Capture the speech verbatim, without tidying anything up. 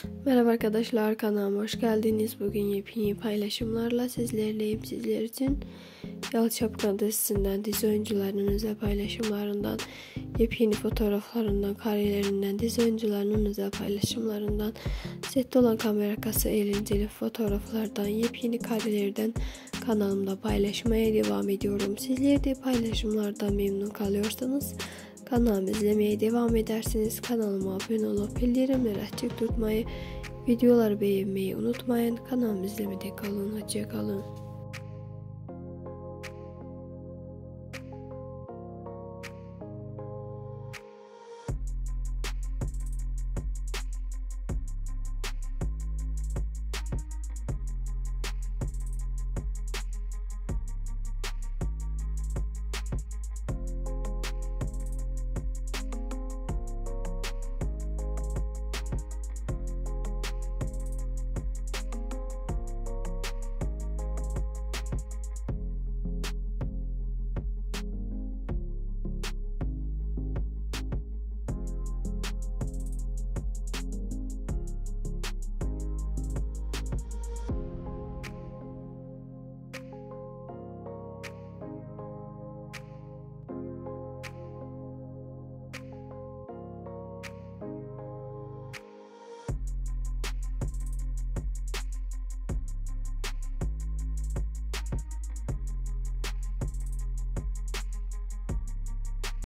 Merhaba arkadaşlar, kanalıma hoş geldiniz. Bugün yepyeni paylaşımlarla sizlerleyim. Sizler için Yalı Çapkını dizisinden, dizi oyuncularının özel paylaşımlarından, yepyeni fotoğraflarından, karelerinden, dizi oyuncularının özel paylaşımlarından, sette olan kamera arkası eğlenceli fotoğraflardan, yepyeni karelerden kanalımda paylaşmaya devam ediyorum. Sizler de paylaşımlardan memnun kalıyorsanız kanalımı izlemeye devam edersiniz. Kanalıma abone olup bildirimleri açık tutmayı, videoları beğenmeyi unutmayın. Kanalımı izlemede kalın. Hoşça kalın.